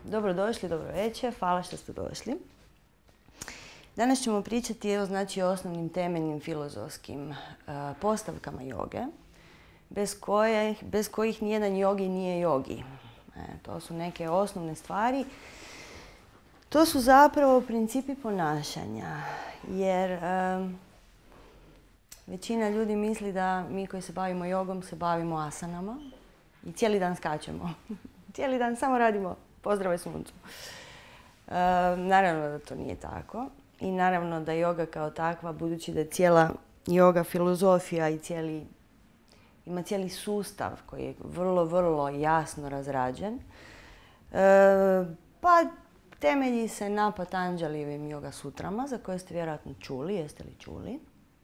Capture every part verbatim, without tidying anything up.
Dobrodošli, dobro večer, hvala što ste došli. Danas ćemo pričati o, znači, osnovnim temeljnim filozofskim uh, postavkama joge, bez, koje, bez kojih nijedan jogi nije jogi. E, to su neke osnovne stvari. To su zapravo principi ponašanja, jer um, većina ljudi misli da mi koji se bavimo jogom se bavimo asanama i cijeli dan skačemo. Cijeli dan samo radimo pozdrave suncu. E, naravno da to nije tako. I naravno da joga kao takva, budući da je cijela joga filozofija i cijeli, ima cijeli sustav koji je vrlo, vrlo jasno razrađen, e, pa temelji se na Patanđalijevim joga sutrama, za koje ste vjerojatno čuli. Jeste li čuli?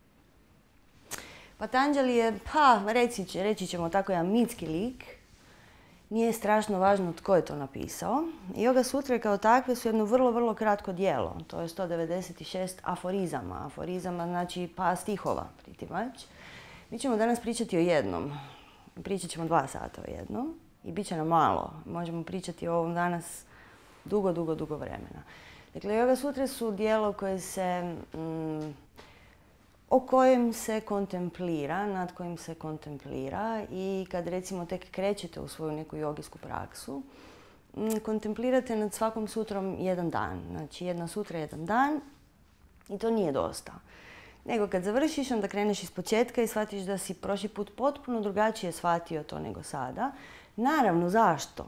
Patanđali je, pa reći, reći ćemo tako, jedan mitski lik. Nije strašno važno tko je to napisao. Joga sutre kao takve su jedno vrlo, vrlo kratko djelo. To je sto devedeset šest aforizama. Aforizama znači pa stihova, pretty much. Mi ćemo danas pričati o jednom. Pričat ćemo dva sata o jednom. I bit će nam malo. Možemo pričati o ovom danas dugo, dugo, dugo vremena. Dakle, joga sutre su djelo koje se... Mm, o kojem se kontemplira, nad kojim se kontemplira i kad recimo tek krećete u svoju neku jogijsku praksu, kontemplirate nad svakom sutrom jedan dan. Znači jedna sutra jedan dan i to nije dosta. Nego kad završiš, onda kreneš iz početka i shvatiš da si prošli put potpuno drugačije shvatio to nego sada. Naravno, zašto?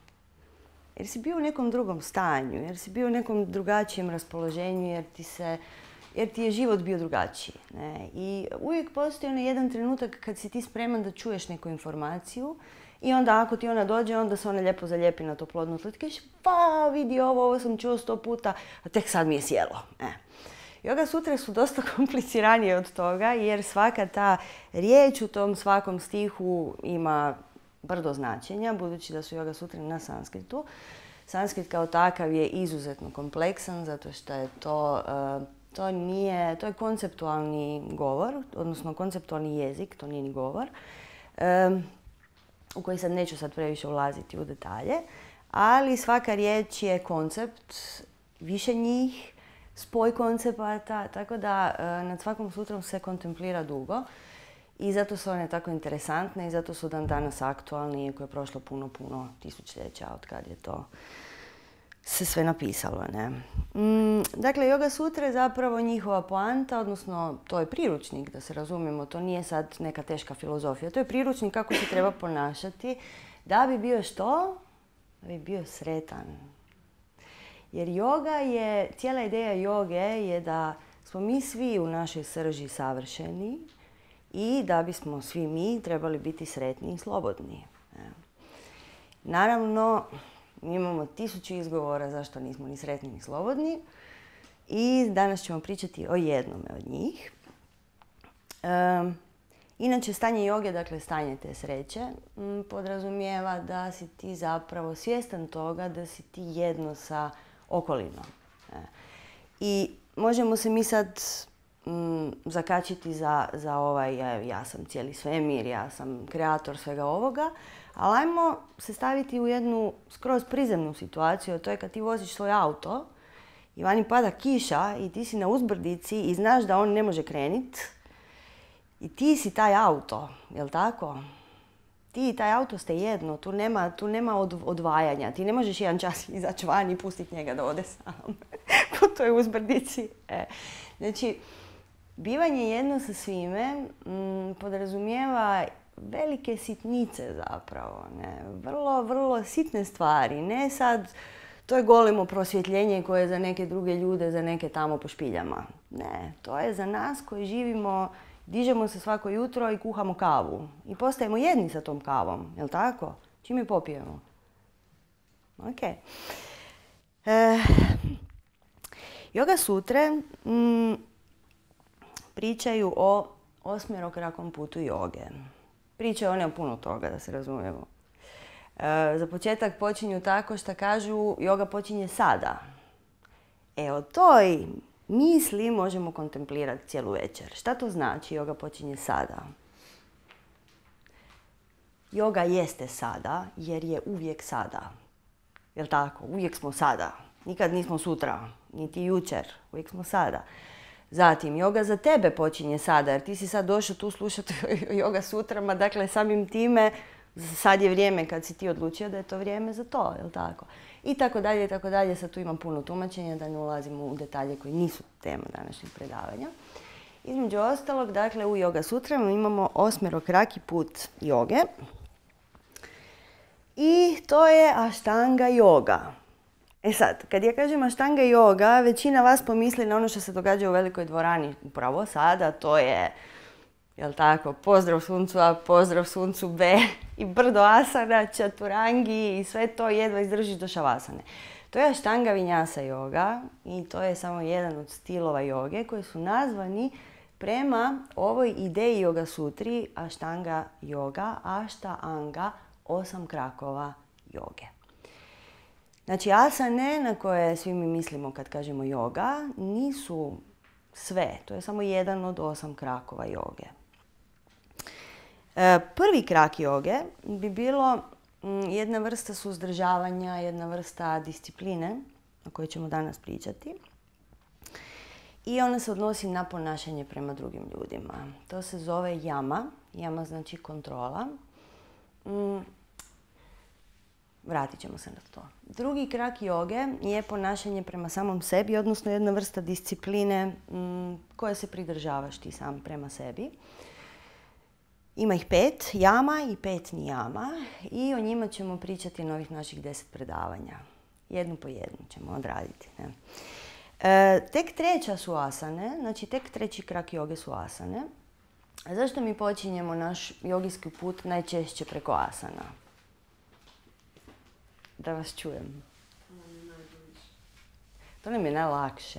Jer si bio u nekom drugom stanju, jer si bio u nekom drugačijem raspoloženju, jer ti se... jer ti je život bio drugačiji. Ne? I uvijek postoji onaj jedan trenutak kad si ti spreman da čuješ neku informaciju i onda ako ti ona dođe, onda se ona lijepo zalijepi na to plodno tlo. Ti kažeš, pa vidi ovo, ovo sam čuo sto puta, a tek sad mi je sjelo. Ne? Joga sutre su dosta kompliciranije od toga jer svaka ta riječ u tom svakom stihu ima brdo značenja, budući da su joga sutre na sanskritu. Sanskrit kao takav je izuzetno kompleksan zato što je to... Uh, To, nije, to je konceptualni govor, odnosno konceptualni jezik, to nije ni govor, um, u koji sad neću sad previše ulaziti u detalje, ali svaka riječ je koncept, više njih, spoj koncepata, tako da uh, nad svakom sutrom se kontemplira dugo i zato su one tako interesantne i zato su dan danas aktualni, iako je prošlo puno, puno tisućljeća od kad je to se sve napisalo. Ne? Mm, dakle, joga sutra je zapravo njihova poanta, odnosno to je priručnik, da se razumijemo, to nije sad neka teška filozofija. To je priručnik kako se treba ponašati da bi bio što? Da bi bio sretan. Jer joga je, cijela ideja joge je da smo mi svi u našoj srži savršeni i da bismo svi mi trebali biti sretni i slobodni. Ne? Naravno, mi imamo tisuću izgovora zašto nismo ni sretni ni slobodni i danas ćemo pričati o jednome od njih. Um, inače, stanje joge, dakle stanje te sreće, m, podrazumijeva da si ti zapravo svjestan toga da si ti jedno sa okolinom. E. I možemo se mi sad m, zakačiti za, za ovaj ja, ja sam cijeli svemir, ja sam kreator svega ovoga, ali ajmo se staviti u jednu skroz prizemnu situaciju, a to je kad ti voziš svoj auto i vani pada kiša i ti si na uzbrdici i znaš da on ne može krenit i ti si taj auto, jel tako? Ti i taj auto ste jedno, tu nema, tu nema od, odvajanja. Ti ne možeš jedan čas izaći van i pustiti njega da ode sam po toj uzbrdici. E. Znači, bivanje jedno sa svime m, podrazumijeva velike sitnice zapravo, ne? Vrlo, vrlo sitne stvari. Ne sad, to je golemo prosvjetljenje koje je za neke druge ljude, za neke tamo po špiljama. Ne, to je za nas koji živimo, dižemo se svako jutro i kuhamo kavu. I postajemo jedni sa tom kavom, jel tako? Čim je popijemo? Ok. E, joga sutre m, pričaju o osmjerokrakom putu joge. Pričaju one o puno toga, da se razumijemo. E, za početak počinju tako što kažu joga počinje sada. E, o toj misli možemo kontemplirati cijelu večer. Šta to znači joga počinje sada? Joga jeste sada jer je uvijek sada. Jel' tako? Uvijek smo sada. Nikad nismo sutra, niti jučer. Uvijek smo sada. Zatim, joga za tebe počinje sada, jer ti si sad došao tu slušati joga sutrama, dakle samim time sad je vrijeme kad si ti odlučio da je to vrijeme za to, jel' tako? I tako dalje, i tako dalje. Sad tu imam puno tumačenja da ne ulazimo u detalje koji nisu tema današnjeg predavanja. Između ostalog, dakle, u Yoga sutrama imamo osmerokraki put joge. I to je Ashtanga yoga. E sad, kad ja kažem Ashtanga yoga, većina vas pomisli na ono što se događa u velikoj dvorani upravo sada. To je, jel' tako, pozdrav suncu A, pozdrav suncu B i brdo asana, čaturangi i sve to jedva izdržiš do šavasane. To je Ashtanga Vinyasa yoga i to je samo jedan od stilova joge koji su nazvani prema ovoj ideji Yoga sutri Ashtanga yoga, Ashtanga, osam krakova joge. Znači, asane na koje svi mi mislimo kad kažemo joga nisu sve. To je samo jedan od osam krakova joge. E, prvi krak joge bi bilo m, jedna vrsta suzdržavanja, jedna vrsta discipline o kojoj ćemo danas pričati. I ona se odnosi na ponašanje prema drugim ljudima. To se zove jama. Jama znači kontrola. Mm. Vratit ćemo se na to. Drugi krak joge je ponašanje prema samom sebi, odnosno jedna vrsta discipline mm, koje se pridržavaš ti sam prema sebi. Ima ih pet jama i pet nijama i o njima ćemo pričati na ovih naših deset predavanja. Jednu po jednu ćemo odraditi. Ne? E, tek treća su asane, znači tek treći krak joge su asane. A zašto mi počinjemo naš jogijski put najčešće preko asana? Da vas čujem. To nam je najlakše.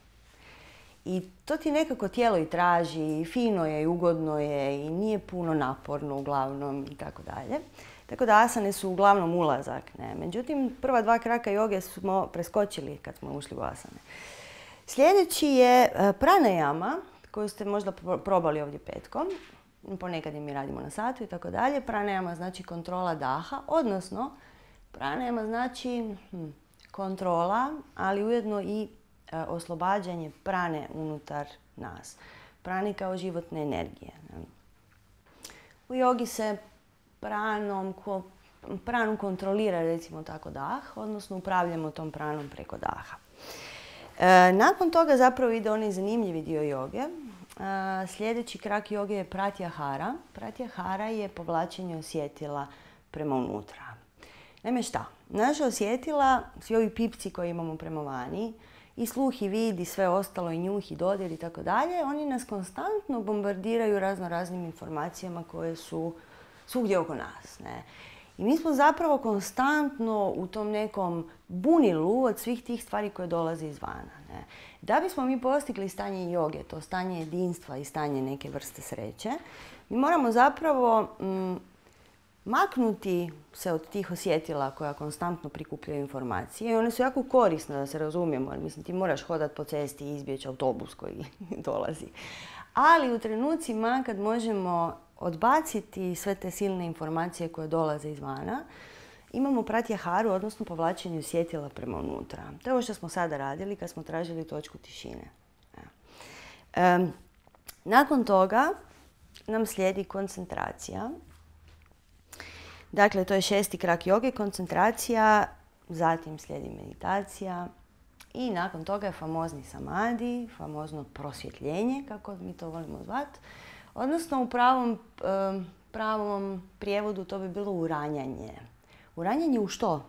I to ti nekako tijelo i traži, i fino je, i ugodno je, i nije puno naporno uglavnom, i tako dalje. Tako da asane su uglavnom ulazak. Ne? Međutim, prva dva kraka joge smo preskočili kad smo ušli u asane. Sljedeći je pranayama, koju ste možda probali ovdje petkom. Ponekad je mi radimo na satu i tako dalje. Pranayama znači kontrola daha, odnosno pranayama znači hm, kontrola, ali ujedno i e, oslobađanje prane unutar nas. Prane kao životne energije. Ne? U jogi se pranom, ko, pranom kontrolira, recimo tako, dah, odnosno upravljamo tom pranom preko daha. E, nakon toga zapravo ide onaj zanimljivi dio joge. E, sljedeći krak joge je pratyahara. Pratyahara je povlačenje osjetila prema unutra. Naime šta? Naša osjetila, svi ovi pipci koji imamo prema vani, i sluh i vid i sve ostalo, i njuh i dodir i tako dalje, oni nas konstantno bombardiraju razno raznim informacijama koje su svugdje oko nas. Ne? I mi smo zapravo konstantno u tom nekom bunilu od svih tih stvari koje dolaze izvana. Ne? Da bismo mi postigli stanje joge, to stanje jedinstva i stanje neke vrste sreće, mi moramo zapravo mm, maknuti se od tih osjetila koja konstantno prikupljaju informacije. I one su jako korisne, da se razumijemo. Mislim, ti moraš hodati po cesti i izbjeći autobus koji dolazi. Ali u trenucima kad možemo odbaciti sve te silne informacije koje dolaze izvana, imamo pratyaharu, odnosno povlačenje osjetila prema unutra. To je ovo što smo sada radili kad smo tražili točku tišine. E, nakon toga nam slijedi koncentracija. Dakle, to je šesti krak joge, koncentracija, zatim slijedi meditacija i nakon toga je famozni samadhi, famozno prosvjetljenje, kako mi to volimo zvati. Odnosno, u pravom, pravom prijevodu to bi bilo uranjanje. Uranjanje u što?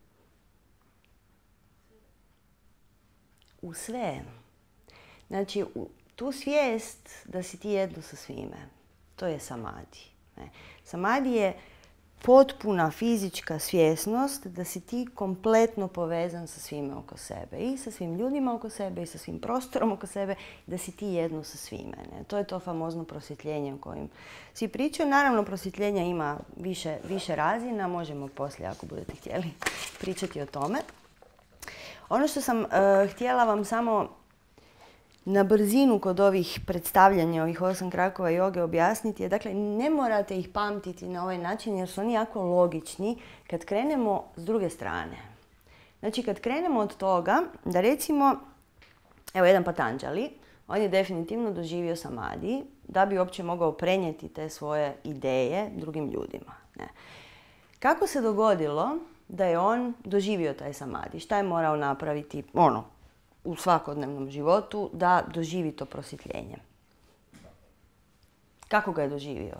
U sve. Znači, u tu svijest da si ti jedno sa svime. To je samadhi. Samadhi je potpuna fizička svjesnost da si ti kompletno povezan sa svime oko sebe. I sa svim ljudima oko sebe, i sa svim prostorom oko sebe, da si ti jedno sa svime. Ne? To je to famozno prosvjetljenje o kojem svi pričaju. Naravno, prosvjetljenja ima više, više razina. Možemo poslije, ako budete htjeli, pričati o tome. Ono što sam uh, htjela vam samo na brzinu kod ovih predstavljanja, ovih osam krakova joge objasniti je, dakle, ne morate ih pamtiti na ovaj način jer su oni jako logični kad krenemo s druge strane. Znači kad krenemo od toga da recimo, evo jedan Patanjali, on je definitivno doživio samadhi da bi uopće mogao prenijeti te svoje ideje drugim ljudima. Ne. Kako se dogodilo da je on doživio taj samadhi? Šta je morao napraviti ono, u svakodnevnom životu da doživi to prosvjetljenje? Kako ga je doživio?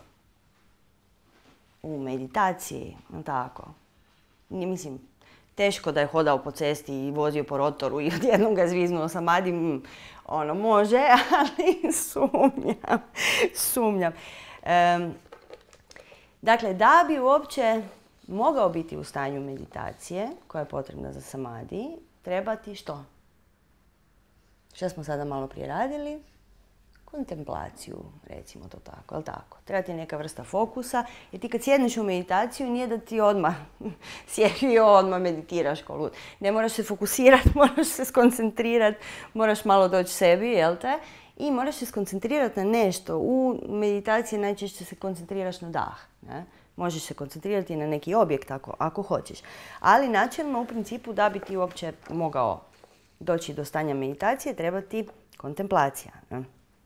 U meditaciji, tako. Mislim, teško da je hodao po cesti i vozio po rotoru i odjednom ga zviznuo samadhi. Ono, može, ali sumnjam. Sumnjam. Um, dakle, da bi uopće mogao biti u stanju meditacije, koja je potrebna za samadhi, treba ti što? Što smo sada malo prije radili? Kontemplaciju, recimo to tako, jel tako? Treba ti neka vrsta fokusa, jer ti kad sjedneš u meditaciju nije da ti odmah sjedi i odmah meditiraš ko lud. Ne moraš se fokusirati, moraš se skoncentrirati, moraš malo doći sebi, jel te? I moraš se skoncentrirati na nešto. U meditaciji najčešće se koncentriraš na dah. Ne? Možeš se koncentrirati na neki objekt ako, ako hoćeš. Ali načelno, u principu, da bi ti uopće mogao doći do stanja meditacije, treba ti kontemplacija. Ne?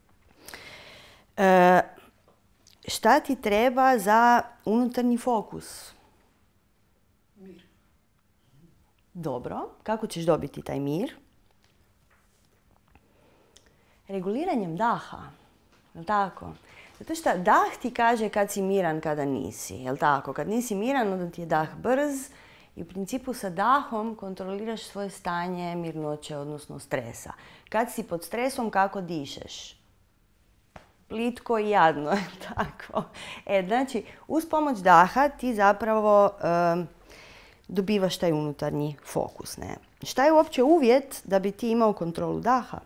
E, šta ti treba za unutarnji fokus? Mir. Dobro. Kako ćeš dobiti taj mir? Reguliranjem daha. Jel' tako? Zato što dah ti kaže kad si miran, kada nisi. Jel' tako? Kad nisi miran, onda ti je dah brz i u principu sa dahom kontroliraš svoje stanje mirnoće, odnosno stresa. Kad si pod stresom, kako dišeš? Plitko i jadno, tako. E, znači, uz pomoć daha ti zapravo um, dobivaš taj unutarnji fokus. Ne? Šta je uopće uvjet da bi ti imao kontrolu daha?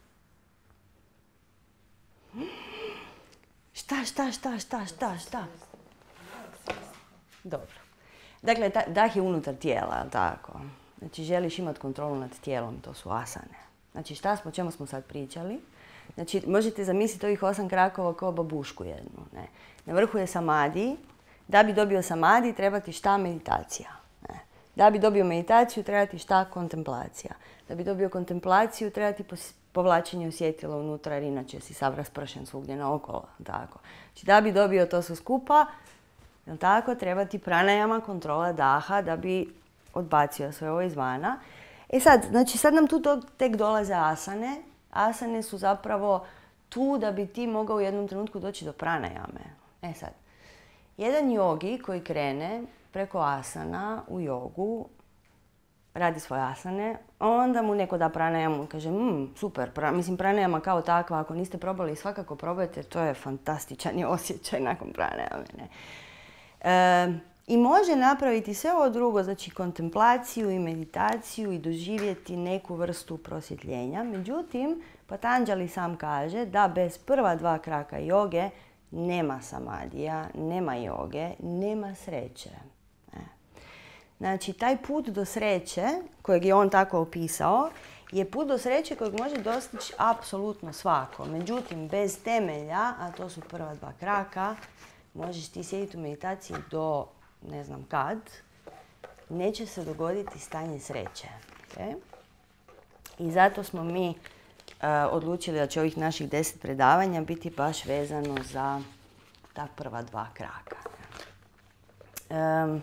Šta, šta, šta, šta, šta, šta? Dobro. Dakle, ta, dah je unutar tijela, tako. Znači, želiš imati kontrolu nad tijelom, to su asane. Znači, šta smo, o čemu smo sad pričali? Znači, možete zamisliti ovih osam krakova kao babušku jednu. Ne? Na vrhu je samadhi. Da bi dobio samadhi, treba ti šta? Meditacija. Ne? Da bi dobio meditaciju, treba ti šta? Kontemplacija. Da bi dobio kontemplaciju, treba ti povlačenje osjetila unutra, jer inače si sav raspršen svugdje naokolo. Tako. Znači, da bi dobio to sve skupa, jel tako, treba ti pranajama, kontrola daha, da bi odbacio sve ovo izvana. E sad, znači sad nam tu tek dolaze asane. Asane su zapravo tu da bi ti mogao u jednom trenutku doći do pranajame. E sad, jedan jogi koji krene preko asana u jogu, radi svoje asane, onda mu neko da pranajamu i kaže, mmm, super, pra, mislim pranajama kao takva, ako niste probali, svakako probajte, to je fantastičan je osjećaj nakon pranajame. Ne? E, I može napraviti sve ovo drugo, znači kontemplaciju i meditaciju i doživjeti neku vrstu prosvjetljenja. Međutim, Patanjali sam kaže da bez prva dva kraka joge nema samadija, nema joge, nema sreće. Znači, taj put do sreće, kojeg je on tako opisao, je put do sreće kojeg može dostići apsolutno svako. Međutim, bez temelja, a to su prva dva kraka, možeš ti sjediti u meditaciji do ne znam kad, neće se dogoditi stanje sreće. Okay? I zato smo mi uh, odlučili da će ovih naših deset predavanja biti baš vezano za ta prva dva kraka. Um,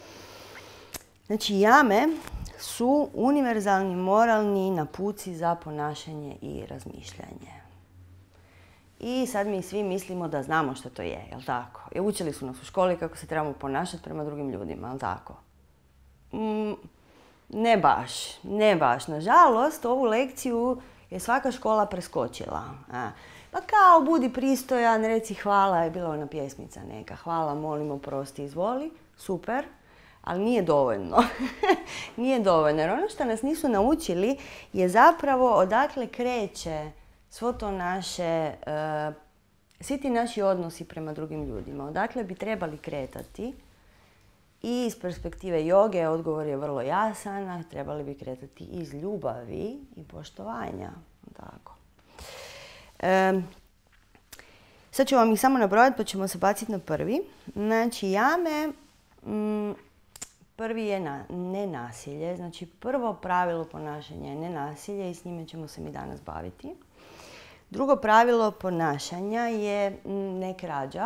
Znači, jame su univerzalni moralni napuci za ponašanje i razmišljanje. I sad mi svi mislimo da znamo što to je, jel' tako? I učili su nas u školi kako se trebamo ponašati prema drugim ljudima, jel' tako? Mm, ne baš, ne baš. Nažalost, ovu lekciju je svaka škola preskočila. A, pa kao, budi pristojan, reci hvala, je bila ona pjesmica neka. Hvala, molim, oprosti, izvoli. Super. Ali nije dovoljno. Nije dovoljno. Jer ono što nas nisu naučili je zapravo odakle kreće svo to naše, uh, svi ti naši odnosi prema drugim ljudima. Odakle bi trebali kretati. I iz perspektive joge odgovor je vrlo jasan. Trebali bi kretati iz ljubavi i poštovanja. Tako. Um, sad ću vam ih samo nabrojati pa ćemo se baciti na prvi. Znači, jame... Mm, prvi je na, nenasilje. Znači prvo pravilo ponašanja je nenasilje i s njime ćemo se mi danas baviti. Drugo pravilo ponašanja je ne krađa,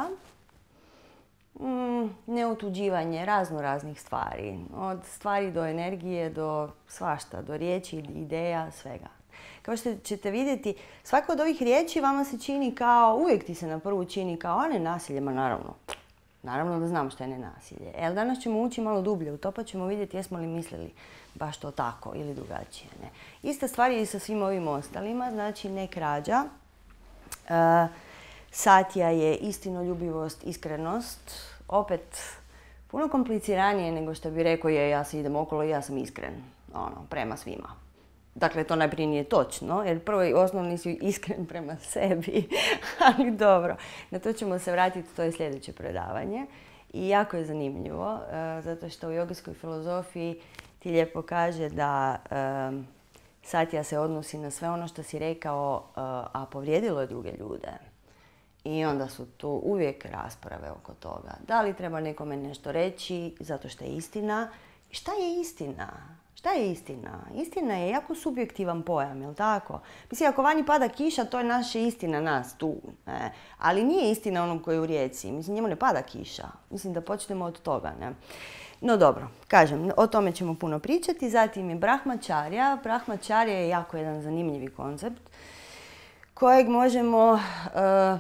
neotuđivanje razno raznih stvari. Od stvari do energije, do svašta, do riječi, ideja, svega. Kao što ćete vidjeti, svaka od ovih riječi vama se čini kao, uvijek ti se na prvu čini kao, a nenasilje, ma naravno. Naravno da znam što je nenasilje. E, ali danas ćemo ući malo dublje u to pa ćemo vidjeti jesmo li mislili baš to tako ili drugačije. Ne? Ista stvar je i sa svim ovim ostalima, znači ne krađa. Uh, Satya je istinoljubivost, iskrenost. Opet, puno kompliciranije nego što bi rekao je ja se idem okolo i ja sam iskren ono, prema svima. Dakle, to najprije nije točno, jer prvo i osnovni si iskren prema sebi, ali dobro. Na to ćemo se vratiti, to je sljedeće predavanje. I jako je zanimljivo, uh, zato što u jogijskoj filozofiji ti lijepo kaže da um, Satya se odnosi na sve ono što si rekao, uh, a povrijedilo je druge ljude. I onda su tu uvijek rasprave oko toga. Da li treba nekome nešto reći zato što je istina? Šta je istina? Šta je istina? Istina je jako subjektivan pojam, jel tako? Mislim, ako vani pada kiša, to je naša istina nas tu. Ne? Ali nije istina onom koji je u rijeci. Mislim, njemu ne pada kiša. Mislim da počnemo od toga. Ne? No dobro, kažem, o tome ćemo puno pričati. Zatim je Brahmacharya. Brahmacharya je jako jedan zanimljivi koncept kojeg možemo, uh,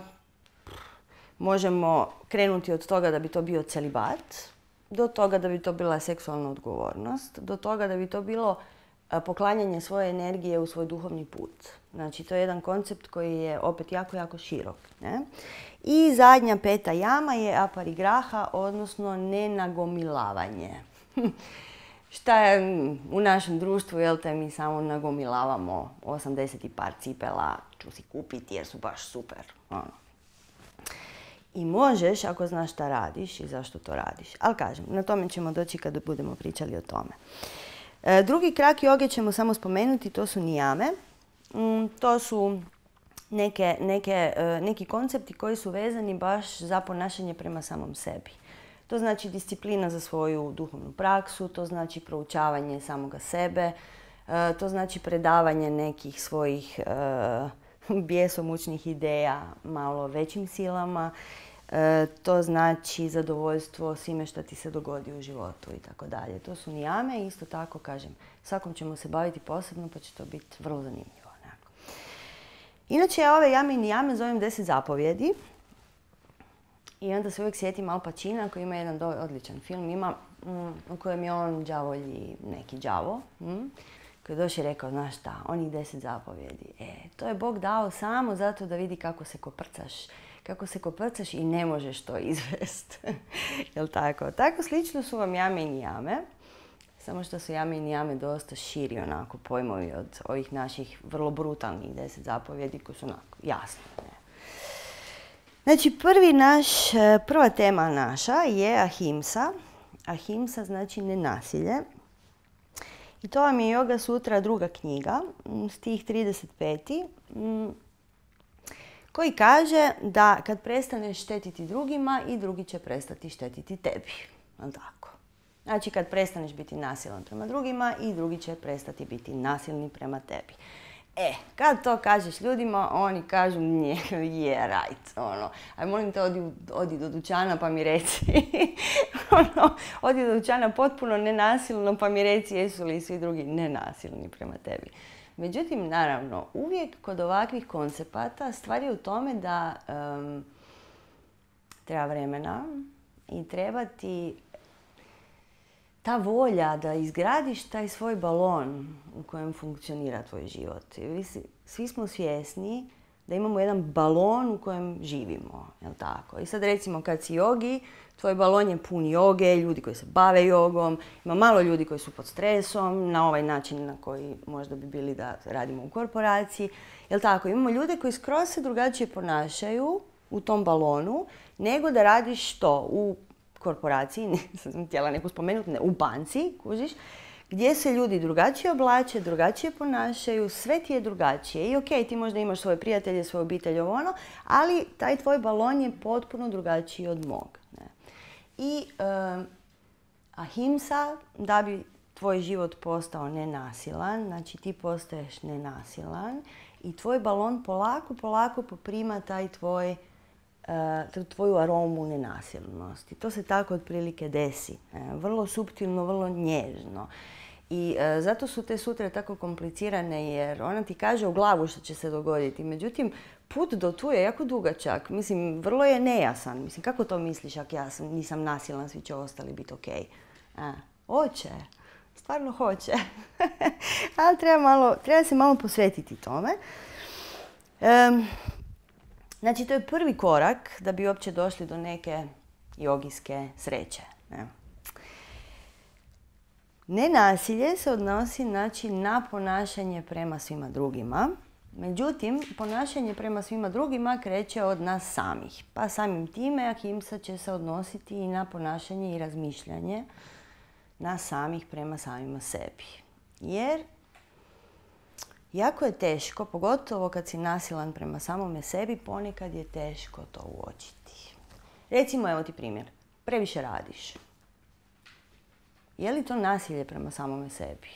možemo krenuti od toga da bi to bio celibat, do toga da bi to bila seksualna odgovornost, do toga da bi to bilo poklanjanje svoje energije u svoj duhovni put. Znači, to je jedan koncept koji je opet jako, jako širok. Ne? I zadnja peta jama je aparigraha, odnosno nenagomilavanje. Šta je u našem društvu, jel te, mi samo nagomilavamo osamdeset par cipela, ću si kupiti jer su baš super. Ono. I možeš ako znaš šta radiš i zašto to radiš. Ali kažem, na tome ćemo doći kada budemo pričali o tome. E, drugi krak joge ćemo samo spomenuti, to su nijame. Mm, to su neke, neke, e, neki koncepti koji su vezani baš za ponašanje prema samom sebi. To znači disciplina za svoju duhovnu praksu, to znači proučavanje samoga sebe, e, to znači predavanje nekih svojih e, bjesomučnih ideja malo većim silama. E, to znači zadovoljstvo svime što ti se dogodi u životu i tako dalje. To su nijame i isto tako, kažem, svakom ćemo se baviti posebno pa će to biti vrlo zanimljivo. Ne? Inače, ja ove jame i nijame zovem deset zapovjedi. I onda se uvijek sjetim Al Pacina koji ima jedan odličan film ima, mm, u kojem je on đavolji neki đavo. Mm, koji je došao i rekao, znaš šta, onih deset zapovjedi. E, to je Bog dao samo zato da vidi kako se koprcaš. Kako se koprcaš i ne možeš to izvest. Jel tako? Tako slično su vam jame i nijame. Samo što su jame i nijame dosta širi onako pojmovi od ovih naših vrlo brutalnih deset zapovjedi koji su onako jasni. Ne? Znači, prvi naš, prva tema naša je ahimsa. Ahimsa znači nenasilje. I to vam je Yoga Sutra druga knjiga, stih trideset pet. koji kaže da kad prestaneš štetiti drugima i drugi će prestati štetiti tebi. Tako. Znači kad prestaneš biti nasilan prema drugima i drugi će prestati biti nasilni prema tebi. E, kad to kažeš ljudima, oni kažu nije, je, right, ono. Aj molim te, odi, odi do dućana pa mi reci. ono, odi do dućana potpuno nenasilno pa mi reci jesu li svi drugi nenasilni prema tebi. Međutim, naravno, uvijek kod ovakvih koncepata stvar je u tome da um, treba vremena i treba ti ta volja da izgradiš taj svoj balon u kojem funkcionira tvoj život. Svi smo svjesni da imamo jedan balon u kojem živimo, jel tako? I sad recimo kad si jogi, tvoj balon je pun joge, ljudi koji se bave jogom, ima malo ljudi koji su pod stresom, na ovaj način na koji možda bi bili da radimo u korporaciji, jel tako? Imamo ljude koji skroz se drugačije ponašaju u tom balonu, nego da radiš što? U korporaciji, nisam htjela neku spomenuti, ne, u banci, kužiš, gdje se ljudi drugačije oblače, drugačije ponašaju, sve ti je drugačije. I okej, ti možda imaš svoje prijatelje, svoju obitelj, ovo ono, ali taj tvoj balon je potpuno drugačiji od mog. Ne? I um, Ahimsa, da bi tvoj život postao nenasilan, znači ti postaješ nenasilan i tvoj balon polako, polako poprima taj tvoj, uh, tvoju aromu nenasilnosti. To se tako otprilike desi. E, vrlo suptilno, vrlo nježno. I e, zato su te sutre tako komplicirane jer ona ti kaže u glavu što će se dogoditi. Međutim, put do tu je jako dugačak. Mislim, vrlo je nejasan. Mislim, kako to misliš ako ja sam, nisam nasilan, svi će ostali biti okej? Okay? Hoće. Stvarno hoće. Ali treba, malo, treba se malo posvetiti tome. Um, znači, to je prvi korak da bi uopće došli do neke jogijske sreće. Ne? Nenasilje se odnosi znači, na ponašanje prema svima drugima. Međutim, ponašanje prema svima drugima kreće od nas samih. Pa samim time ahimsa će se odnositi i na ponašanje i razmišljanje nas samih prema samima sebi. Jer jako je teško, pogotovo kad si nasilan prema samome sebi, ponekad je teško to uočiti. Recimo, evo ti primjer. Previše radiš. Je li to nasilje prema samome sebi?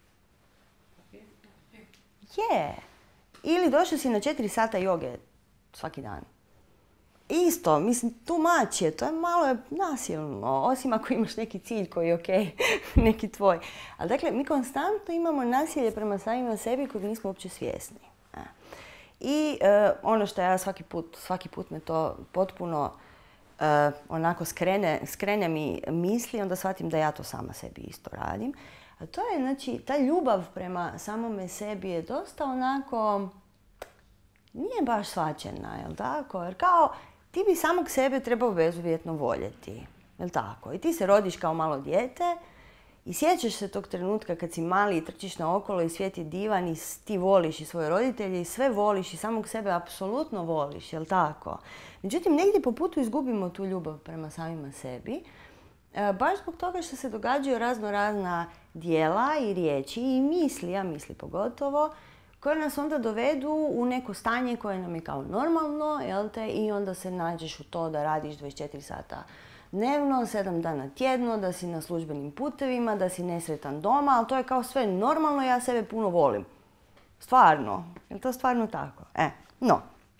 Je. Ili došao si na četiri sata joge svaki dan. Isto, mislim, tu mač je, to je malo nasilno, osim ako imaš neki cilj koji je okej, neki tvoj. Ali dakle, mi konstantno imamo nasilje prema samima sebi kojeg nismo uopće svjesni. I e, ono što ja svaki put, svaki put me to potpuno Uh, onako skrene, skrene mi misli, onda shvatim da ja to sama sebi isto radim. A to je, znači, ta ljubav prema samome sebi je dosta onako, nije baš shvaćena, jel tako? Jer kao, ti bi samog sebe trebao bezuvjetno voljeti, jel tako? I ti se rodiš kao malo dijete i sjećaš se tog trenutka kad si mali i trčiš naokolo i svijet je divan i ti voliš i svoje roditelje i sve voliš i samog sebe apsolutno voliš, jel tako? Međutim, negdje po putu izgubimo tu ljubav prema samima sebi, e, baš zbog toga što se događaju razno razna dijela i riječi i misli, ja misli pogotovo, koje nas onda dovedu u neko stanje koje nam je kao normalno, jel te, i onda se nađeš u to da radiš dvadeset četiri sata dnevno, sedam dana tjedno, da si na službenim putevima, da si nesretan doma, ali to je kao sve normalno, ja sebe puno volim. Stvarno. Je li to stvarno tako? E, no.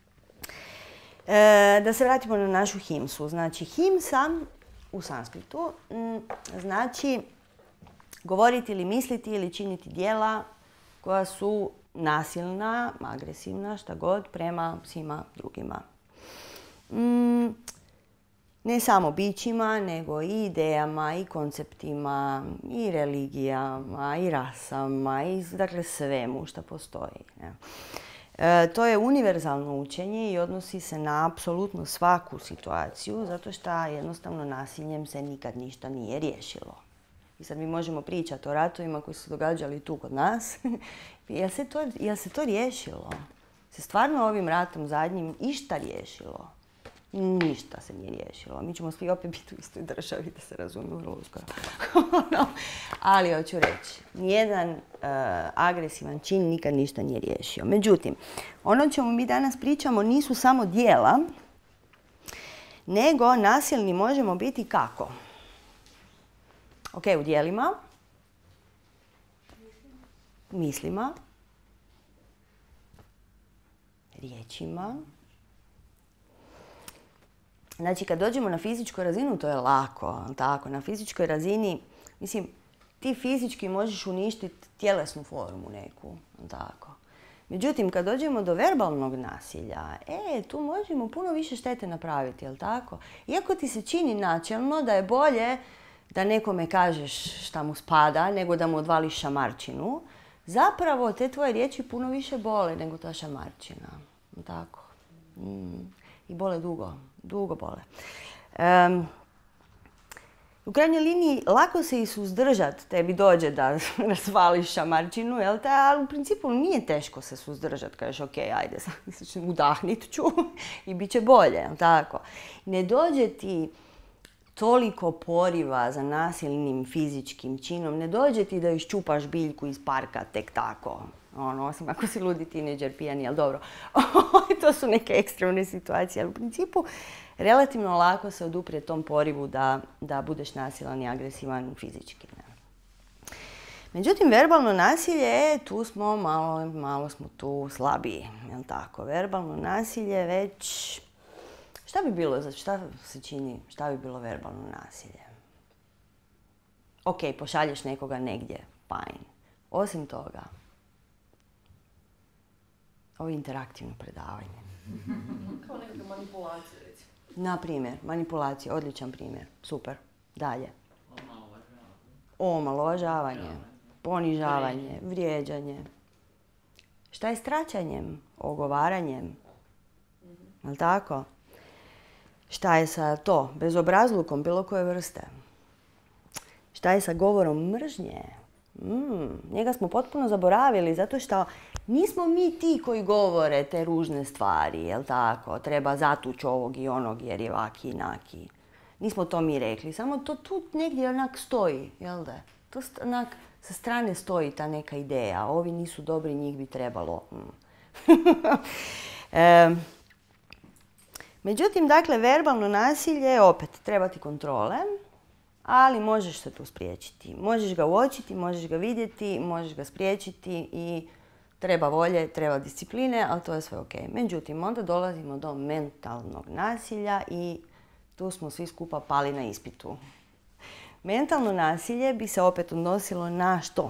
E, da se vratimo na našu himsu. Znači, himsa u sanskritu m, znači govoriti ili misliti ili činiti djela koja su nasilna, agresivna, šta god, prema svima drugima. Mm, ne samo bićima, nego i idejama, i konceptima, i religijama, i rasama, i dakle svemu što postoji. Ne? E, to je univerzalno učenje i odnosi se na apsolutno svaku situaciju, zato što jednostavno nasiljem se nikad ništa nije riješilo. I sad mi možemo pričati o ratovima koji su događali tu kod nas. Jel se to, jel se to riješilo? Se stvarno ovim ratom zadnjim išta riješilo? Ništa se nije riješilo. Mi ćemo svi opet biti u istoj državi, da se razumiju vrlo uskoro. No, ali hoću reći, nijedan uh, agresivan čin nikad ništa nije riješio. Međutim, ono o čemu mi danas pričamo nisu samo djela, nego nasilni možemo biti kako? Ok, u djelima, mislima, riječima. Znači, kad dođemo na fizičku razinu, to je lako, tako? Na fizičkoj razini, mislim, ti fizički možeš uništiti tjelesnu formu neku, tako? Međutim, kad dođemo do verbalnog nasilja, e, tu možemo puno više štete napraviti, jel tako? Iako ti se čini načelno da je bolje da nekome kažeš šta mu spada, nego da mu odvališ šamarčinu, zapravo te tvoje riječi puno više bole nego ta šamarčina. Tako. Mm. I bole dugo. Dugo bole. Um, u krajnjoj liniji, lako se i suzdržati, tebi dođe da razvališ šamarčinu, jel te? Ali u principu nije teško se suzdržati. Kažeš, ok, ajde, sad udahnit ću i bit će bolje, jel tako? Ne dođe ti toliko poriva za nasilnim fizičkim činom, ne dođe ti da iščupaš biljku iz parka tek tako. ono, osim ako si ludi tineđer, pijani, ali dobro. To su neke ekstremne situacije, ali u principu relativno lako se oduprije tom porivu da, da budeš nasilan i agresivan fizički. Ne? Međutim, verbalno nasilje, tu smo malo, malo smo tu slabiji, jel tako? Verbalno nasilje već, šta bi bilo, šta se čini, šta bi bilo verbalno nasilje? Ok, pošalješ nekoga negdje, fajn. Osim toga, ovo je interaktivno predavanje. Kao nekakve manipulacije, recimo. Na primjer, manipulacija, odličan primjer, super. Dalje. Omalovažavanje, ponižavanje, vrijeđanje. Šta je s traćanjem, ogovaranjem? Jel' tako? Šta je sa to, bezobrazlukom bilo koje vrste? Šta je sa govorom mržnje? Mm, njega smo potpuno zaboravili zato što nismo mi ti koji govore te ružne stvari, jel' tako? Treba zatući ovog i onog jer je vaki i naki. Nismo to mi rekli, samo to tu negdje onak stoji, jel' da? To onak sa strane stoji ta neka ideja. Ovi nisu dobri, njih bi trebalo. Mm. e, međutim, dakle, verbalno nasilje, opet, treba ti kontrole, ali možeš se tu spriječiti. Možeš ga uočiti, možeš ga vidjeti, možeš ga spriječiti i treba volje, treba discipline, ali to je sve ok. Međutim, onda dolazimo do mentalnog nasilja i tu smo svi skupa pali na ispitu. Mentalno nasilje bi se opet odnosilo na što?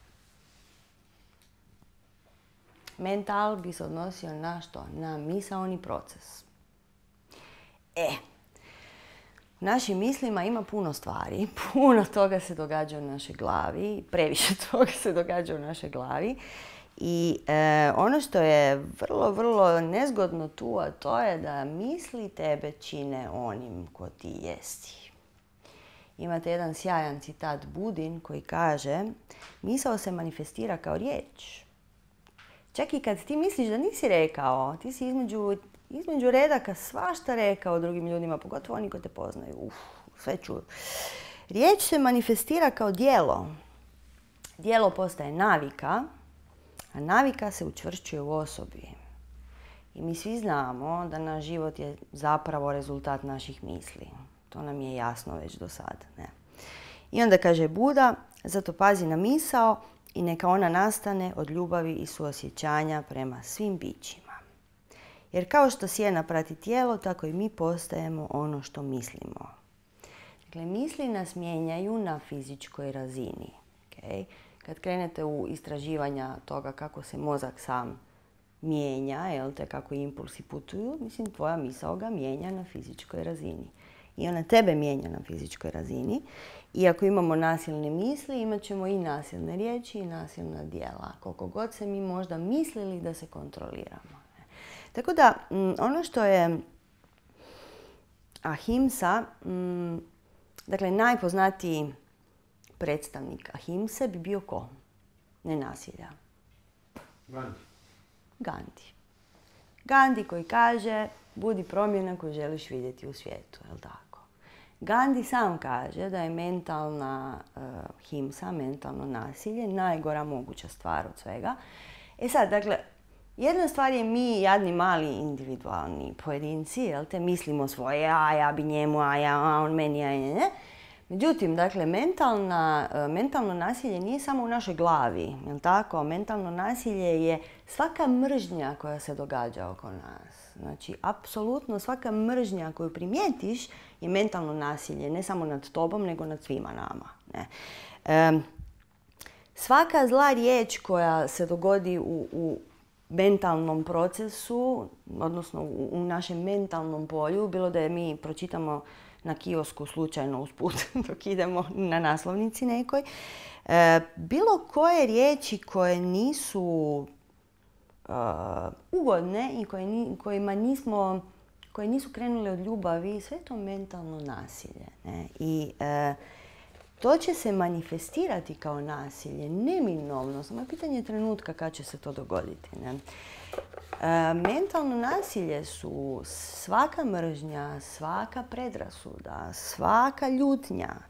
Mental bi se odnosio na što? Na misaoni proces. E, u našim mislima ima puno stvari, puno toga se događa u našoj glavi, previše toga se događa u našoj glavi. I e, ono što je vrlo, vrlo nezgodno tu, a to je da misli tebe čine onim ko ti jesi. Imate jedan sjajan citat Budin koji kaže: misao se manifestira kao riječ. Čak i kad ti misliš da nisi rekao, ti si između, između redaka svašta rekao drugim ljudima, pogotovo oni koji te poznaju. Uf, sve čuju. Riječ se manifestira kao djelo. Djelo postaje navika, a navika se učvršćuje u osobi. I mi svi znamo da naš život je zapravo rezultat naših misli. To nam je jasno već do sad. Ne? I onda kaže Buda, zato pazi na misao i neka ona nastane od ljubavi i suosjećanja prema svim bićima. Jer kao što sjena prati tijelo, tako i mi postajemo ono što mislimo. Dakle, misli nas mijenjaju na fizičkoj razini. Okay? Kad krenete u istraživanja toga kako se mozak sam mijenja, jel te, kako impulsi putuju, mislim, tvoja misao ga mijenja na fizičkoj razini. I ona tebe mijenja na fizičkoj razini. I ako imamo nasilne misli, imat ćemo i nasilne riječi i nasilna djela. Koliko god se mi možda mislili da se kontroliramo. Tako da, ono što je ahimsa, dakle, najpoznatiji predstavnik ahimse bi bio ko? Nenasilja. Gandhi. Gandhi. Gandhi koji kaže: budi promjena koju želiš vidjeti u svijetu, je li tako? Gandhi sam kaže da je mentalna uh, himsa, mentalno nasilje, najgora moguća stvar od svega. E sad, dakle, jedna stvar je mi, jadni mali individualni pojedinci, jel te, mislimo svoje, a ja bi njemu, a ja, a on meni, a ne, ne. Međutim, dakle, mentalna, mentalno nasilje nije samo u našoj glavi, jel tako? Mentalno nasilje je svaka mržnja koja se događa oko nas. Znači, apsolutno svaka mržnja koju primijetiš je mentalno nasilje, ne samo nad tobom, nego nad svima nama. Ne? E, svaka zla riječ koja se dogodi u, u mentalnom procesu, odnosno u, u našem mentalnom polju, bilo da je mi pročitamo na kiosku slučajno usput dok idemo na naslovnici nekoj. E, bilo koje riječi koje nisu uh, ugodne i koje ni, kojima nismo, koje nisu krenule od ljubavi, sve to mentalno nasilje. Ne? I e, to će se manifestirati kao nasilje, neminovno, samo je pitanje trenutka kad će se to dogoditi. Ne? E, mentalno nasilje su svaka mržnja, svaka predrasuda, svaka ljutnja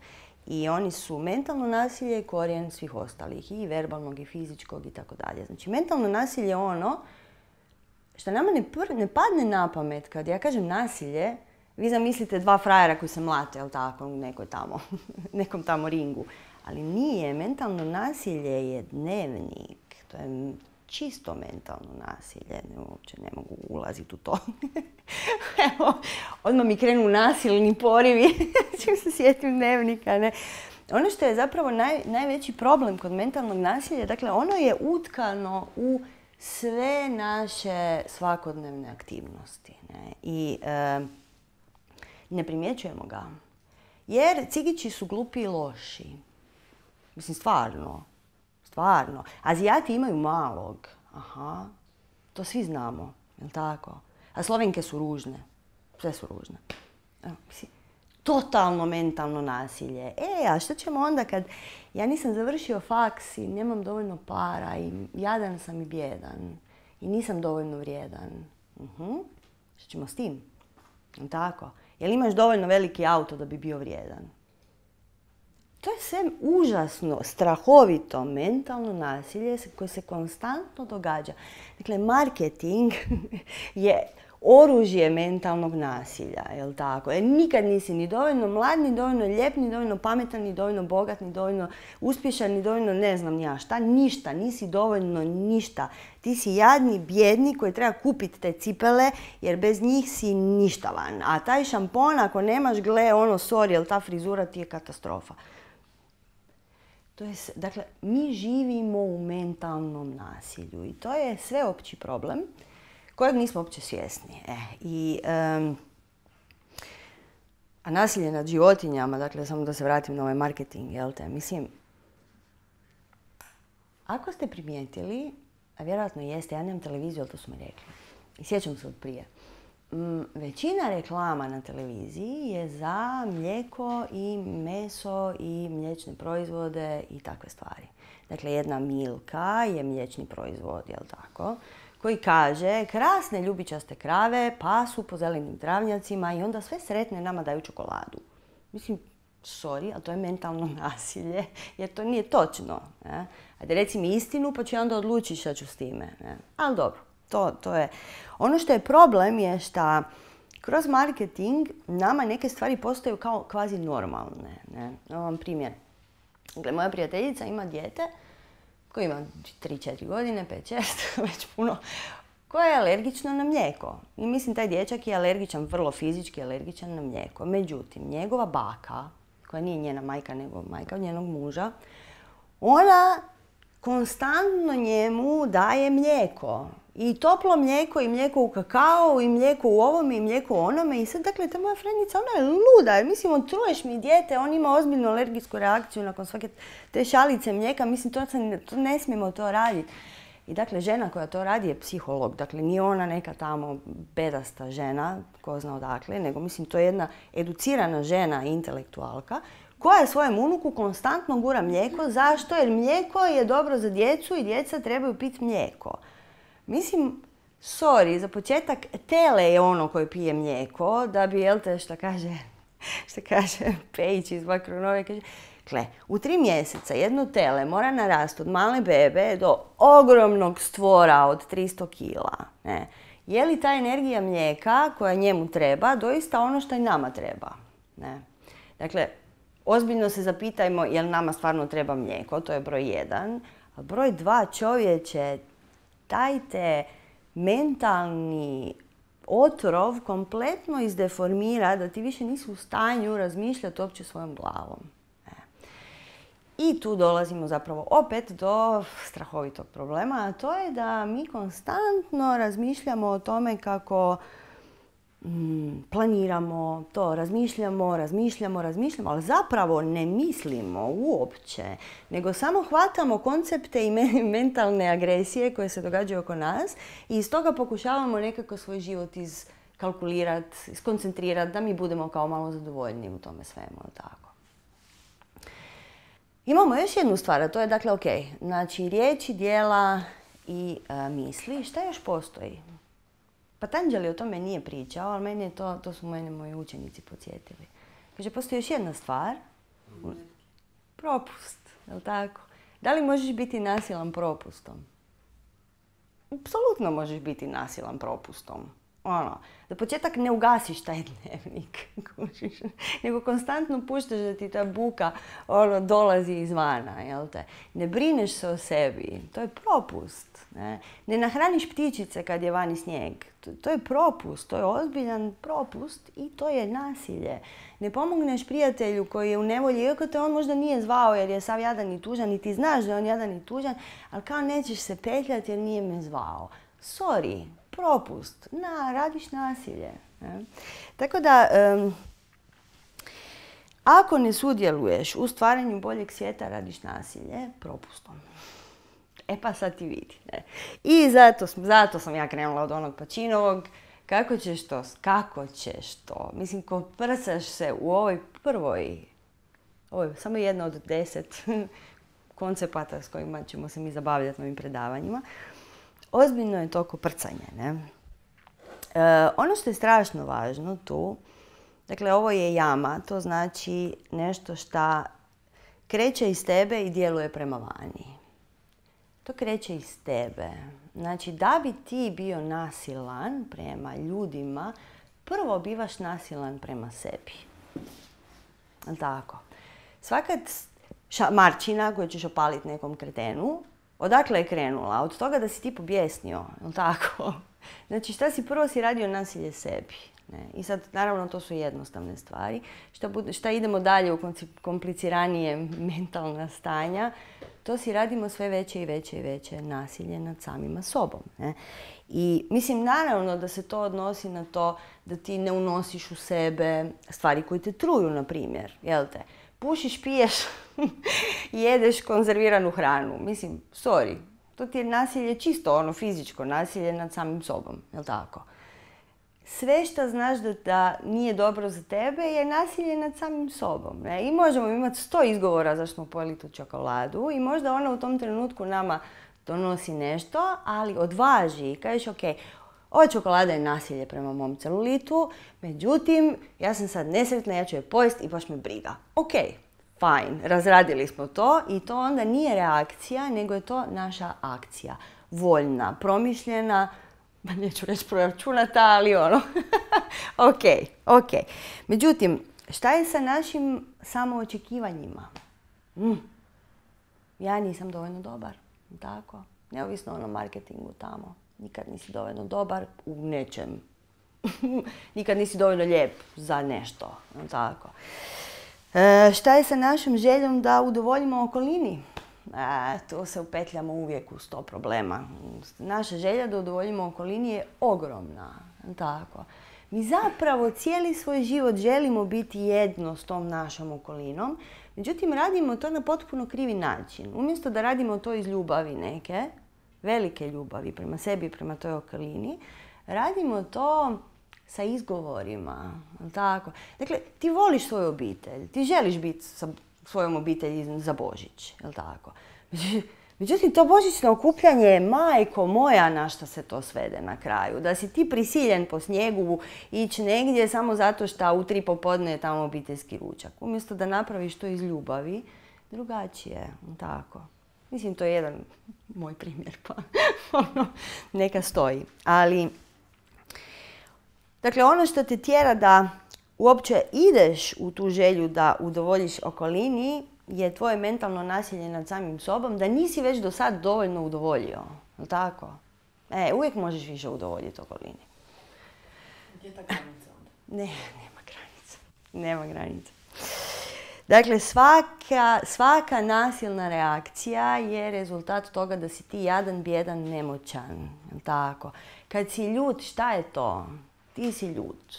I oni su mentalno nasilje i korijen svih ostalih, i verbalnog, i fizičkog, i tako dalje. Znači, mentalno nasilje je ono što nama ne, pr- ne padne na pamet kad ja kažem nasilje, vi zamislite dva frajera koji se mlate, jel tako, u nekoj tamo, nekom tamo ringu. Ali nije, mentalno nasilje je dnevnik, to je čisto mentalno nasilje, ne, uopće ne mogu ulaziti u to. Evo, odmah mi krenu nasilni porivi, čim se sjetim dnevnika, ne. Ono što je zapravo naj, najveći problem kod mentalnog nasilja, dakle, ono je utkano u sve naše svakodnevne aktivnosti, ne. I e, ne primjećujemo ga. Jer cigići su glupi i loši. Mislim, stvarno. Stvarno. Azijati imaju malog. Aha. To svi znamo. Jel' tako? A Slovenke su ružne. Sve su ružne. Evo, mislim, totalno mentalno nasilje. E, a što ćemo onda kad ja nisam završio faks i nemam dovoljno para i jadan sam i bijedan i nisam dovoljno vrijedan? Uh-huh. Što ćemo s tim? Jel' tako? Jel imaš dovoljno veliki auto da bi bio vrijedan? To je sve užasno, strahovito mentalno nasilje koje se konstantno događa. Dakle, marketing je oružje mentalnog nasilja, jel' tako? Jer nikad nisi ni dovoljno mlad, ni dovoljno lijep, ni dovoljno pametan, ni dovoljno bogat, ni dovoljno uspješan, ni dovoljno ne znam ja šta. Ništa, nisi dovoljno ništa. Ti si jadni, bijedni koji treba kupiti te cipele jer bez njih si ništavan. A taj šampon ako nemaš, gle, ono, sorry, jel' ta frizura ti je katastrofa. To je, dakle, mi živimo u mentalnom nasilju i to je sveopći problem kojeg nismo uopće svjesni. E, i, um, a nasilje nad životinjama, dakle, samo da se vratim na ovaj marketing, jel te, mislim, ako ste primijetili, a vjerojatno jeste, ja nemam televiziju, ali to su mi rekli, i sjećam se od prije, m, većina reklama na televiziji je za mlijeko i meso i mliječne proizvode i takve stvari. Dakle, jedna Milka je mliječni proizvod, jel tako, koji kaže krasne ljubičaste krave pasu po zelenim travnjacima i onda sve sretne nama daju čokoladu. Mislim, sorry, ali to je mentalno nasilje, jer to nije točno. Ne? Ajde, reci mi istinu, pa ću ja onda odlučiti šta ću s time. Ne? Ali dobro, to, to je. Ono što je problem je što kroz marketing nama neke stvari postaju kao kvazi normalne. Ne? Evo vam primjer. Dakle, moja prijateljica ima dijete koji ima tri četiri godine, pet šest, već puno, koja je alergična na mlijeko. I mislim, taj dječak je alergičan, vrlo fizički alergičan na mlijeko. Međutim, njegova baka, koja nije njena majka, nego majka od njenog muža, ona konstantno njemu daje mlijeko. I toplo mlijeko, i mlijeko u kakao, i mlijeko u ovome, i mlijeko u onome. I sad, dakle, ta moja frendica, ona je luda. Mislim, otruješ mi dijete, on ima ozbiljnu alergijsku reakciju nakon svake te šalice mlijeka. Mislim, to, se, to ne smijemo to raditi. I dakle, žena koja to radi je psiholog. Dakle, nije ona neka tamo bedasta žena, ko zna odakle, nego mislim, to je jedna educirana žena, intelektualka, koja svojem unuku konstantno gura mlijeko. Zašto? Jer mlijeko je dobro za djecu i djeca trebaju piti mlijeko. Mislim, sorry, za početak, tele je ono koje pije mlijeko, da bi, jel te, šta kaže, šta kaže Pejić iz Bakronove, kaže, gle, u tri mjeseca jedno tele mora narasti od male bebe do ogromnog stvora od tristo kila. Ne. Je li ta energija mlijeka koja njemu treba doista ono što i nama treba? Ne. Dakle, ozbiljno se zapitajmo je li nama stvarno treba mlijeko, to je broj jedan. A broj dva, čovječe, taj te mentalni otrov kompletno izdeformira da ti više nisi u stanju razmišljati uopće svojom glavom. E. I tu dolazimo zapravo opet do strahovitog problema, a to je da mi konstantno razmišljamo o tome kako mm, planiramo to, razmišljamo, razmišljamo, razmišljamo, ali zapravo ne mislimo uopće, nego samo hvatamo koncepte i mentalne agresije koje se događaju oko nas i iz toga pokušavamo nekako svoj život iskalkulirati, iskoncentrirati, da mi budemo kao malo zadovoljni u tome svemu, tako. Imamo još jednu stvar, a to je dakle, ok, znači riječi, djela i a, misli. Šta još postoji? Patanđali o tome nije pričao, ali meni je to, to su mene moji učenici podsjetili. Kaže, postoji još jedna stvar. propust, je li tako? Da li možeš biti nasilan propustom? Apsolutno možeš biti nasilan propustom. Ono, za početak ne ugasiš taj dnevnik, nego konstantno puštaš da ti ta buka ono, dolazi izvana, jel te? Ne brineš se o sebi, to je propust. Ne, ne nahraniš ptičice kad je vani snijeg, to, to je propust, to je ozbiljan propust i to je nasilje. Ne pomogneš prijatelju koji je u nevolji, iako te on možda nije zvao jer je sav jadan i tužan i ti znaš da je on jadan i tužan, ali kao nećeš se petljati jer nije me zvao. Sorry. Propust. Na, radiš nasilje. Ne? Tako da, um, ako ne sudjeluješ u stvaranju boljeg svijeta, radiš nasilje propustom. E pa sad ti vidi. Ne? I zato, zato sam ja krenula od onog Pacinovog. Kako ćeš to? Kako ćeš to? Mislim, ko prsaš se u ovoj prvoj, ovo je samo jedna od deset koncepata s kojima ćemo se mi zabavljati na ovim predavanjima. Ozbiljno je to koprcanje. Ne? E, ono što je strašno važno tu, dakle ovo je jama, to znači nešto što kreće iz tebe i djeluje prema vani. To kreće iz tebe. Znači da bi ti bio nasilan prema ljudima, prvo bivaš nasilan prema sebi. Tako. Svaka šamarčina koju ćeš opaliti nekom kretenu, odakle je krenula? Od toga da si ti pobjesnio, jel tako? Znači, šta si prvo si radio nasilje sebi? Ne? I sad, naravno, to su jednostavne stvari. Šta, bude, šta idemo dalje u kompliciranije mentalna stanja, to si radimo sve veće i veće i veće nasilje nad samima sobom. Ne? I mislim, naravno da se to odnosi na to da ti ne unosiš u sebe stvari koje te truju, na primjer, jel te? Pušiš, piješ, jedeš konzerviranu hranu. Mislim, sorry, to ti je nasilje čisto ono fizičko, nasilje nad samim sobom, jel tako? Sve što znaš da, da nije dobro za tebe je nasilje nad samim sobom. Ne? I možemo imati sto izgovora zašto smo pojeli tu čokoladu i možda ona u tom trenutku nama donosi nešto, ali odvaži i kažeš ok, ova čokolada je nasilje prema mom celulitu, međutim, ja sam sad nesretna, ja ću je pojesti i baš me briga. Ok, fine, razradili smo to i to onda nije reakcija, nego je to naša akcija. Voljna, promišljena, neću reći proračunata, ali ono, ok, ok. Međutim, šta je sa našim samoočekivanjima? Mm. Ja nisam dovoljno dobar, tako? Neovisno o onom marketingu tamo. Nikad nisi dovoljno dobar u nečem. Nikad nisi dovoljno lijep za nešto. Tako. E, šta je sa našom željom da udovoljimo okolini? E, tu se upetljamo uvijek u sto problema. Naša želja da udovoljimo okolini je ogromna. Tako. Mi zapravo cijeli svoj život želimo biti jedno s tom našom okolinom. Međutim, radimo to na potpuno krivi način. Umjesto da radimo to iz ljubavi neke, velike ljubavi prema sebi i prema toj okolini, radimo to sa izgovorima. Tako. Dakle, ti voliš svoju obitelj, ti želiš biti sa svojom obitelji za Božić, jel tako? Međutim, to božićno okupljanje je, majko moja, na što se to svede na kraju. Da si ti prisiljen po snijegu ići negdje samo zato što u tri popodne je tamo obiteljski ručak. Umjesto da napraviš to iz ljubavi, drugačije, tako. Mislim, to je jedan moj primjer, pa ono, neka stoji. Ali, dakle, ono što te tjera da uopće ideš u tu želju da udovoljiš okolini je tvoje mentalno nasilje nad samim sobom, da nisi već do sad dovoljno udovoljio. Je li tako? E, uvijek možeš više udovoljiti okolini. Gdje je ta granica onda? Ne, nema granica. Nema granica. Dakle, svaka, svaka nasilna reakcija je rezultat toga da si ti jadan, bijedan, nemoćan. Je li tako? Kad si ljut, šta je to? Ti si ljut.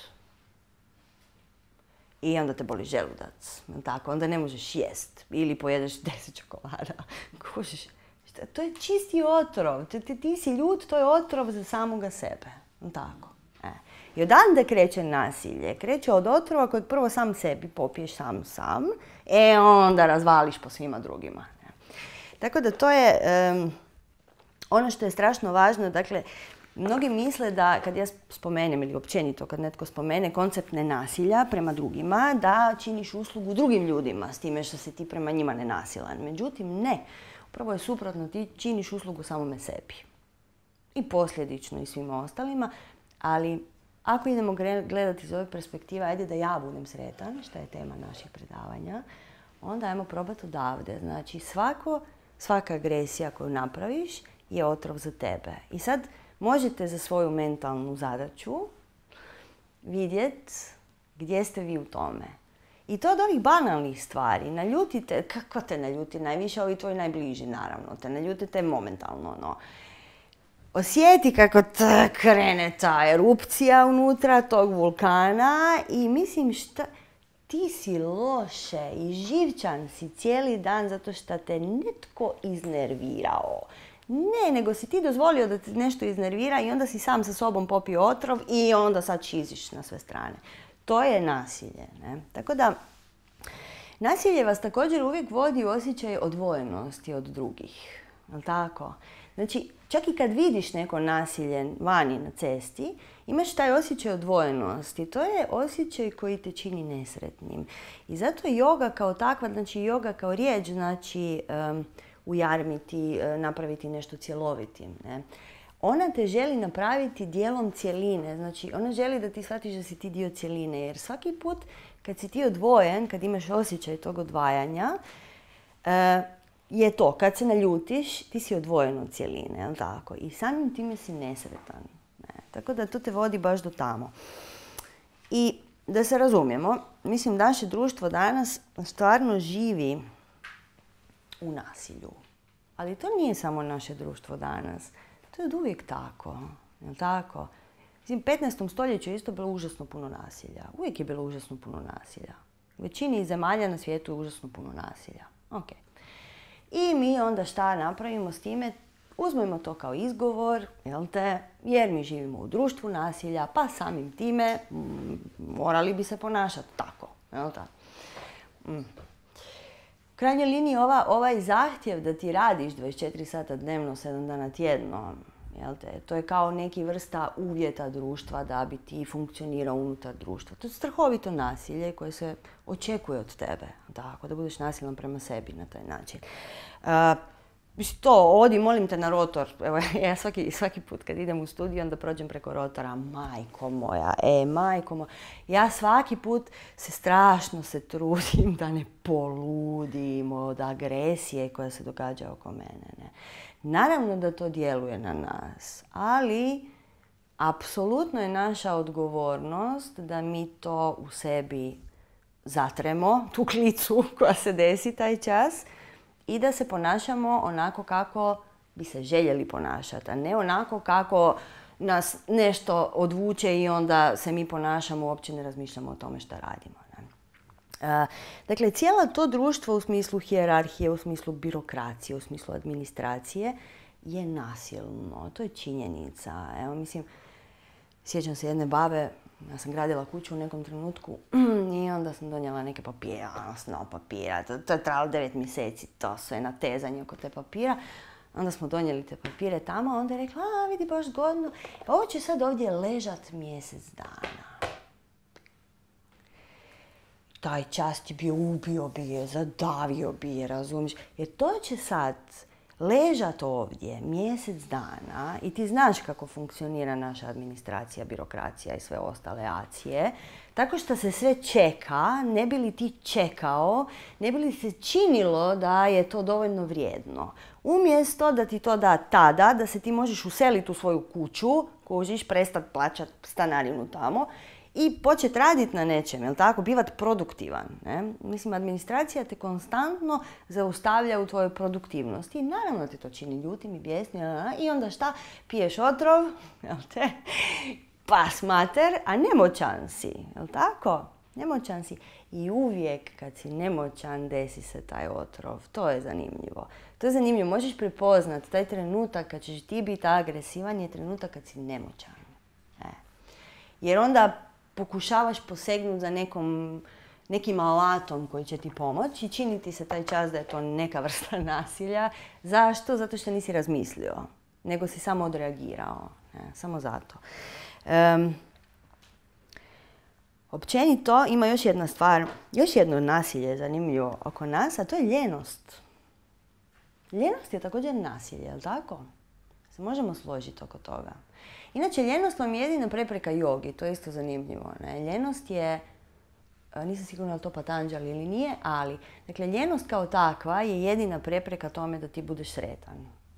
I onda te boli želudac, tako, onda ne možeš jest ili pojedeš deset čokolada. Kužiš, to je čisti otrov, ti, ti, ti si ljut, to je otrov za samoga sebe, tako. E. I odande kreće nasilje, kreće od otrova kojeg prvo sam sebi popiješ sam sam, e onda razvališ po svima drugima. Ne. Tako da to je um, ono što je strašno važno, dakle, Mnogi misle da kad ja spomenem ili općenito kad netko spomene koncept nenasilja prema drugima, da činiš uslugu drugim ljudima s time što si ti prema njima nenasilan. Međutim, ne. Upravo je suprotno, ti činiš uslugu samome sebi. I posljedično i svima ostalima, ali ako idemo gledati iz ove perspektive, ajde da ja budem sretan, što je tema naših predavanja, onda ajmo probati odavde. Znači, svako, svaka agresija koju napraviš je otrov za tebe. I sad možete za svoju mentalnu zadaću vidjeti gdje ste vi u tome. I to od ovih banalnih stvari. Naljutite, kako te naljuti najviše, ovi tvoji najbliži, naravno. Te naljutite momentalno, no. Osjeti kako t- krene ta erupcija unutra tog vulkana i mislim šta... Ti si loše i živčan si cijeli dan zato što te netko iznervirao. Ne, nego si ti dozvolio da te nešto iznervira i onda si sam sa sobom popio otrov i onda sad čiziš na sve strane. To je nasilje. Ne? Tako da, nasilje vas također uvijek vodi u osjećaj odvojenosti od drugih. Jel' tako? Znači, čak i kad vidiš neko nasilje vani na cesti, imaš taj osjećaj odvojenosti. To je osjećaj koji te čini nesretnim. I zato je joga kao takva, znači joga kao riječ, znači um, ujarmiti, uh, napraviti nešto cjelovitim. Ne? Ona te želi napraviti dijelom cjeline. Znači, ona želi da ti shvatiš da si ti dio cjeline. Jer svaki put kad si ti odvojen, kad imaš osjećaj tog odvajanja, uh, je to, kad se naljutiš, ti si odvojen od cjeline, jel' tako? I samim time si nesretan. Ne? Tako da to te vodi baš do tamo. I da se razumijemo, mislim, naše društvo danas stvarno živi u nasilju. Ali to nije samo naše društvo danas. To je od uvijek tako, jel' tako? Mislim, u petnaestom stoljeću je isto bilo užasno puno nasilja. Uvijek je bilo užasno puno nasilja. U većini zemalja na svijetu je užasno puno nasilja. Ok. I mi onda šta napravimo s time? Uzmemo to kao izgovor, jel te, jer mi živimo u društvu nasilja, pa samim time m, morali bi se ponašati tako, jel te. Mm. U krajnjoj liniji ova, ovaj zahtjev da ti radiš dvadeset četiri sata dnevno, sedam dana tjedno, jel te, to je kao neki vrsta uvjeta društva da bi ti funkcionirao unutar društva. To je strahovito nasilje koje se očekuje od tebe, tako, da budeš nasilan prema sebi na taj način. Uh, to, odi, molim te na rotor. Evo, ja svaki, svaki put kad idem u studiju, onda prođem preko rotora. Majko moja, e, majko moja. Ja svaki put se strašno se trudim da ne poludim od agresije koja se događa oko mene. Ne? Naravno da to djeluje na nas, ali apsolutno je naša odgovornost da mi to u sebi zatremo, tu klicu koja se desi taj čas, i da se ponašamo onako kako bi se željeli ponašati, a ne onako kako nas nešto odvuče i onda se mi ponašamo, uopće ne razmišljamo o tome šta radimo. Ne? Uh, dakle, cijelo to društvo u smislu hijerarhije, u smislu birokracije, u smislu administracije je nasilno. To je činjenica. Evo, mislim, sjećam se jedne babe, ja sam gradila kuću u nekom trenutku i onda sam donijela neke papire, snop papira. To, to je trajalo devet mjeseci, to sve natezanje oko te papira. Onda smo donijeli te papire tamo, onda je rekla, a vidi, baš zgodno, ovo će sad ovdje ležat mjesec dana. Taj čas ti bi ubio bi je, zadavio bi je, razumiješ? Jer to će sad ležat ovdje mjesec dana i ti znaš kako funkcionira naša administracija, birokracija i sve ostale acije. Tako što se sve čeka, ne bi li ti čekao, ne bi li se činilo da je to dovoljno vrijedno. Umjesto da ti to da tada, da se ti možeš useliti u svoju kuću, kužiš, prestati plaćati stanarinu tamo i početi raditi na nečem, jel tako? Bivati produktivan. Ne? Mislim, administracija te konstantno zaustavlja u tvojoj produktivnosti i naravno te to čini ljutim i bijesnim i onda šta? Piješ otrov, jel te? Pas mater, a nemoćan si, jel tako? Nemoćan si. I uvijek kad si nemoćan desi se taj otrov. To je zanimljivo. To je zanimljivo. Možeš prepoznati taj trenutak kad ćeš ti biti agresivan je trenutak kad si nemoćan. E. Jer onda pokušavaš posegnuti za nekom, nekim alatom koji će ti pomoći i čini ti se taj čas da je to neka vrsta nasilja. Zašto? Zato što nisi razmislio. nego si samo odreagirao. Ne, samo zato. Um, općenito ima još jedna stvar, još jedno nasilje zanimljivo oko nas, a to je ljenost. Ljenost je također nasilje, je li tako? Se možemo složiti oko toga. Inače, ljenost vam je jedina prepreka jogi, to je isto zanimljivo. Ne? Ljenost je, nisam sigurna je li to Patanđali ili nije, ali dakle, ljenost kao takva je jedina prepreka tome da ti budeš sretan.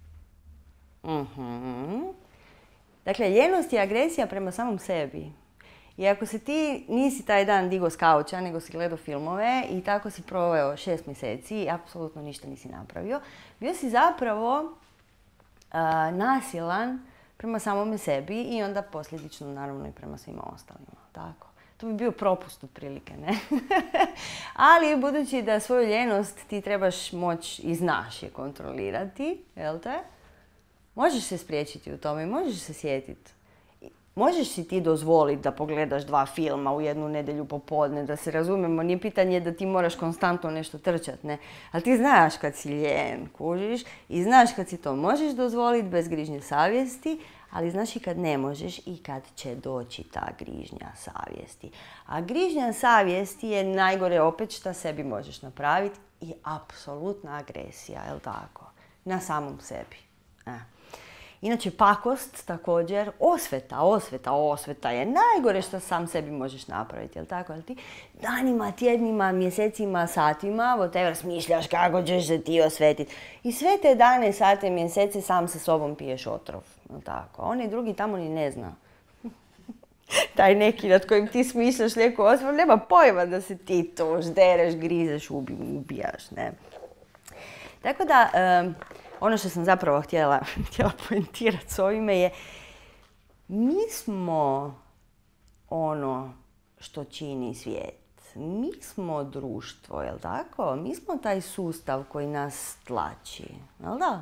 Mm-hmm. Dakle, ljenost je agresija prema samom sebi. I ako se ti nisi taj dan digo s kauča, nego si gledao filmove i tako si proveo šest mjeseci i apsolutno ništa nisi napravio, bio si zapravo uh, nasilan prema samome sebi i onda posljedično naravno i prema svima ostalima. Tako. To bi bio propust otprilike, ne? Ali budući da svoju ljenost ti trebaš moći i znaš je kontrolirati, jel te? Možeš se spriječiti u tome, možeš se sjetiti. Možeš si ti dozvoliti da pogledaš dva filma u jednu nedjelju popodne, da se razumemo, nije pitanje da ti moraš konstantno nešto trčati, ne? Ali ti znaš kad si ljen, kužiš, i znaš kad si to možeš dozvoliti bez grižnje savjesti, ali znaš i kad ne možeš i kad će doći ta grižnja savjesti. A grižnja savjesti je najgore opet što sebi možeš napraviti i apsolutna agresija, je li tako? Na samom sebi. E. Inače, pakost također, osveta, osveta, osveta je najgore što sam sebi možeš napraviti, jel tako? Jel ti danima, tjednima, mjesecima, satima, whatever, smišljaš kako ćeš se ti osvetiti. I sve te dane, sate, mjesece sam sa sobom piješ otrov, jel tako? A onaj drugi tamo ni ne zna. Taj neki nad kojim ti smišljaš lijeku osvetu, nema pojma da se ti to ždereš, grizeš, ubijaš, ne? Tako da, um, ono što sam zapravo htjela, htjela poentirati s ovime je, mi smo ono što čini svijet. Mi smo društvo, jel tako? Mi smo taj sustav koji nas tlači, jel da?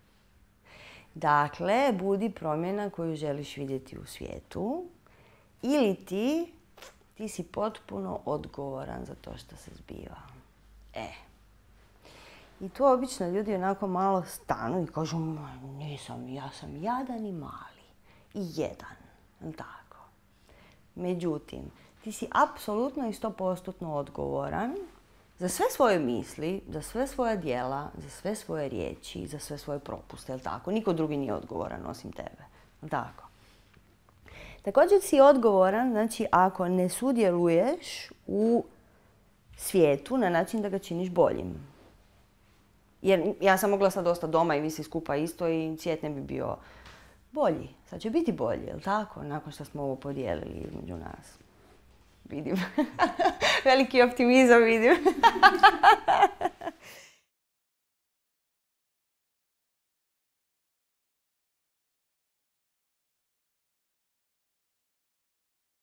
Dakle, budi promjena koju želiš vidjeti u svijetu ili ti, ti si potpuno odgovoran za to što se zbiva. E. I tu obično ljudi onako malo stanu i kažu, nisam, ja sam jadan i mali. I jedan, tako. Međutim, ti si apsolutno i sto posto odgovoran za sve svoje misli, za sve svoja djela, za sve svoje riječi, za sve svoje propuste, jel tako? Niko drugi nije odgovoran osim tebe, jel tako? Također si odgovoran, znači, ako ne sudjeluješ u svijetu na način da ga činiš boljim. Jer ja sam mogla sad ostati doma i vi svi skupa isto i svijet ne bi bio bolji. Sad će biti bolji, jel tako? Nakon što smo ovo podijelili između nas. Vidim. Veliki optimizam vidim.